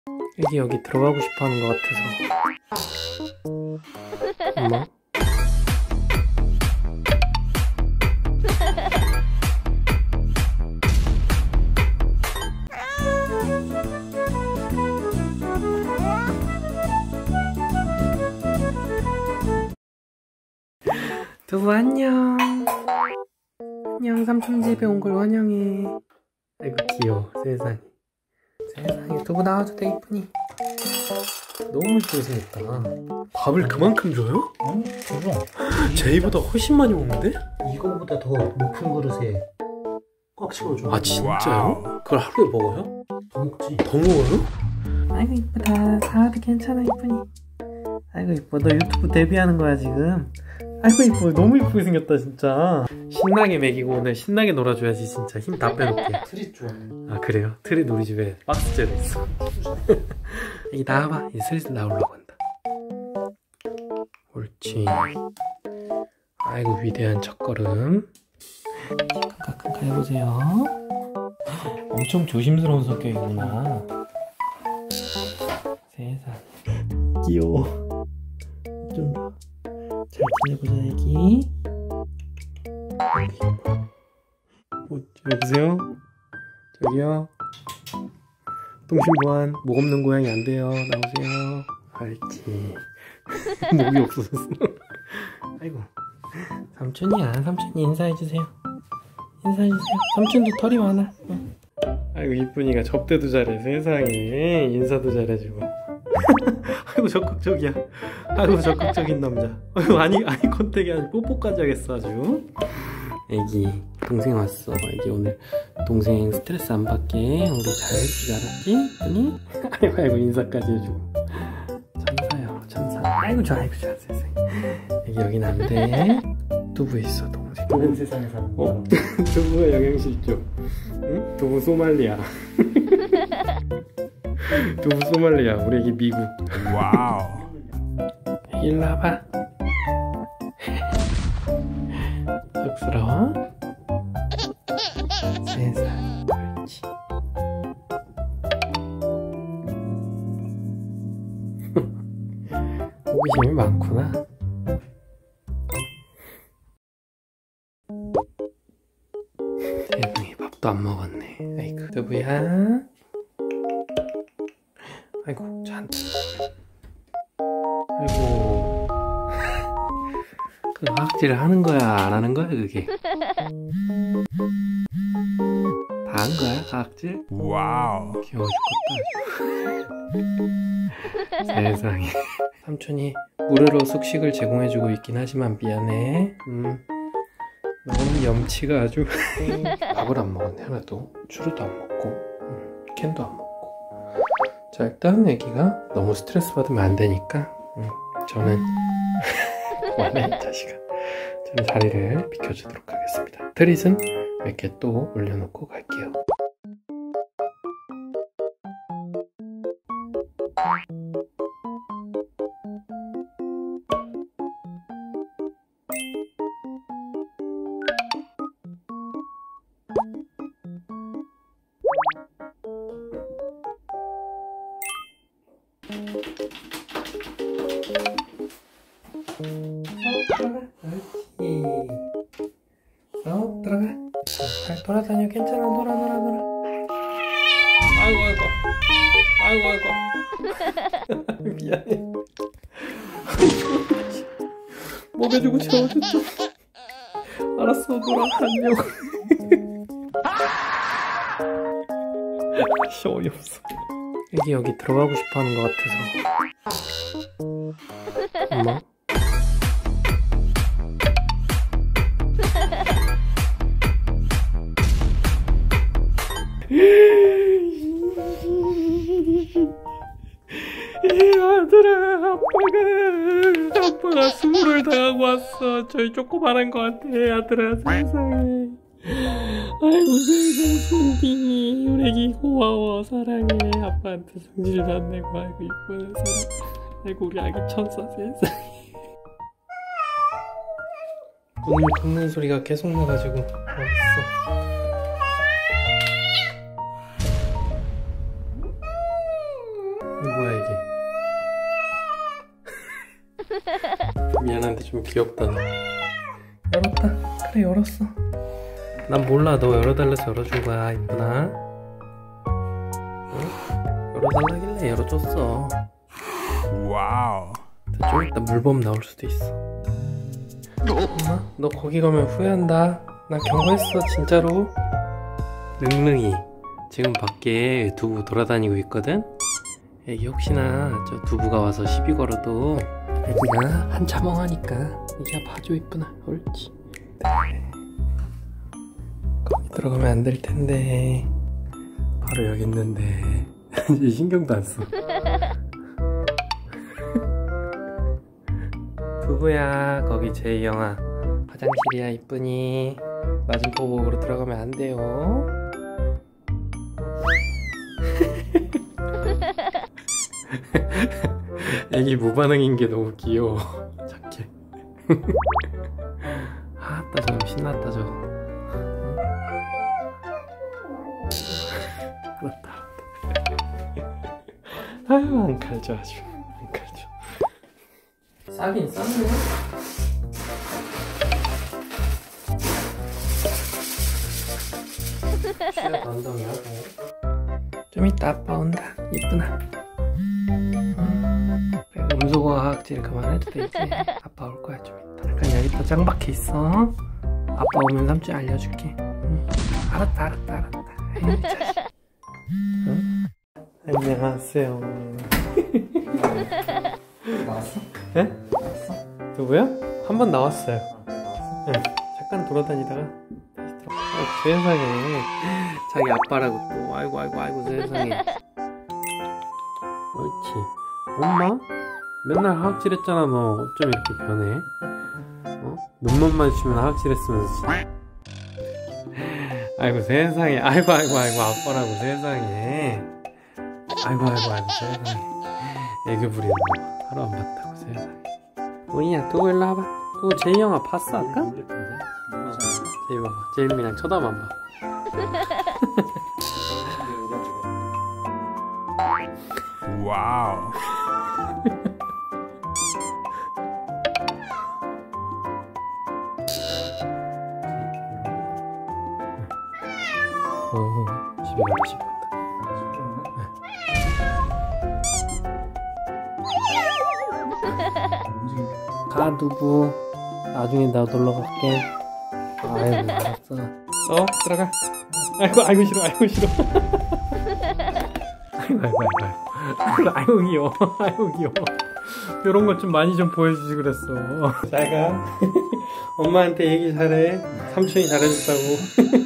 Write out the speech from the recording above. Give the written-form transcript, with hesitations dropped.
애기 여기 들어가고 싶어 하는 것 같아서. 엄마? 두부 안녕. 안녕, 삼촌 집에 온 걸 환영해. 아이고 귀여워. 세상에 두부 나와도 돼. 이쁘니? 너무 이쁘게 생겼다. 밥을 그만큼 줘요? 응? 그럼 제이보다 훨씬 많이 먹는데? 이거보다 더 높은 그릇에 꽉 채워줘. 아 진짜요? 그걸 하루에 먹어요? 더 먹지. 더 먹어요? 아이고 이쁘다. 다들 괜찮아. 이쁘니? 아이고 이뻐. 너 유튜브 데뷔하는 거야 지금? 아이고 이뻐. 너무 이쁘게 생겼다 진짜. 신나게 먹이고 오늘 신나게 놀아줘야지. 진짜 힘 다 빼놓게. 트리 좋아해. 아 그래요? 트리 우리 집에 박스째로 있어. 여기 나와봐. 이제 슬슬 나오려고 한다. 옳지. 아이고 위대한 첫걸음. 가끔 해보세요. 엄청 조심스러운 성격이구나. 세상 귀여워. 좀 잘 지내보자 애기. 여보세요? 저기요? 동심보안 목 없는 고양이 안 돼요. 나오세요. 알지. 목이 없어졌어. 아이고 삼촌이야. 삼촌이 인사해주세요. 인사해주세요. 삼촌도 털이 많아. 아이고 이쁜이가 접대도 잘해. 세상에 인사도 잘해주고. 아이고 적극적이야. 아이고 적극적인 남자. 아이고 아니 컨택이 아니라 뽀뽀까지 하겠어 아주. 애기 동생 왔어. 애기 오늘 동생 스트레스 안 받게 우리 잘 해줄 줄 알았지? 아니? 아이고 인사까지 해주고. 천사야 천사. 아이고 좋아 세상에. 애기 여긴 안 돼. 두부 있어 동생. 다른 세상에 사는 거. 두부가 영양실조. 응? 두부 소말리아. 두부 소말리아. 우리 애기 미국. 와우. 일로 와봐. 쑥스러워? 세상. 옳지. 호기심이 많구나. 세상에 밥도 안 먹었네. 아이고 두부야. 아이고 잔뜩. 아이고 그 화학질을 하는 거야 안 하는 거야 그게? 다 한 거야 화학질? 와우 귀여워 죽겠다. 세상에. 삼촌이 무료로 숙식을 제공해주고 있긴 하지만 미안해. 너는 염치가 아주. 밥을 안 먹었네 하나도. 추루도 안 먹고 캔도 안 먹고. 자 일단 애기가 너무 스트레스 받으면 안 되니까 저는 와네 자식아. 저는 자리를 비켜주도록 하겠습니다. 트릿은 몇 개 또 올려놓고 갈게요. 들어가. 잘 돌아다녀. 괜찮아. 놀아. 아이고 미안해. 먹여주고 재워줬죠. 알았어 놀아. 안녕. 어이없어. 애기 여기 들어가고 싶어 하는 것 같아서. 엄마? 아들아 아빠가 수모를 당하고 왔어. 저희 조그만한 거 같아 아들아. 세상에. 아이고 세상 순디 우리 애기 고마워 사랑해. 아빠한테 성질도 안 내고. 아이고 이쁘네 사랑. 아이고 우리 아기 천사. 세상에. 눈을 긁는 소리가 계속 나가지고 어딨어. 이게 뭐야 이게. 미안한데 좀 귀엽다 너. 열었다. 그래 열었어. 난 몰라. 너 열어달라서 열어준 거야 이쁘나. 응? 열어달라길래 열어줬어. 와우. 좀 이따 물범 나올 수도 있어. 엄마 너 거기 가면 후회한다. 나 경고했어 진짜로. 능능이 지금 밖에 두부 돌아다니고 있거든. 애기 혹시나 저 두부가 와서 시비 걸어도 애기가 한자멍하니까 애기가 봐줘 이쁘나. 옳지. 거기 들어가면 안 될 텐데. 바로 여기 있는데 이제 신경도 안 써. 두부야 거기 제이영아 화장실이야 이쁘니. 맞은보복으로 들어가면 안 돼요. 애기 무반응인 게 너무 귀여워. 착해. 아따 저거 신났다 저거. 알았다. 아유 안 칼져 아주 안 칼져. 싸긴 쌌네. 시야 반동이하고. 좀 이따 아빠 온다 이쁘나. 그래, 음소거학질 그만해도 되지. 아빠 올 거야 좀 이따. 잠깐 여기 또 짱 박혀 있어. 아빠 오면 삼촌 알려줄게. 응. 알았다. 에이, 자식. 응? 안녕하세요. 나왔어? 네? 나왔어? 누구야? 한 번 나왔어요. 네. 잠깐 돌아다니다가 다시 들어. 세상에 자기 아빠라고 또 아이고 세상에. 옳지. 엄마? 맨날 하악질했잖아 너. 어쩜 이렇게 변해? 어? 눈만 마주치면 하악질했으면서. 아이고 세상에. 아이고 아빠라고 세상에. 아이고 세상에. 애교 부리는 거 하루 안 봤다고 세상에. 오이야 두고 일로 와봐. 두고 제이 영화 봤어 아까? 제이 봐봐. 제이 그냥 쳐다만 봐. 와우. 집에 간다. 가 두부. 나중에 나 놀러 갈게. 아이고 알았어. 들어가. 아이고 싫어. 아이고 귀여워. 요런 것 좀 많이 좀 보여주지 그랬어. 잘가. 엄마한테 얘기 잘해. 삼촌이 잘해줬다고.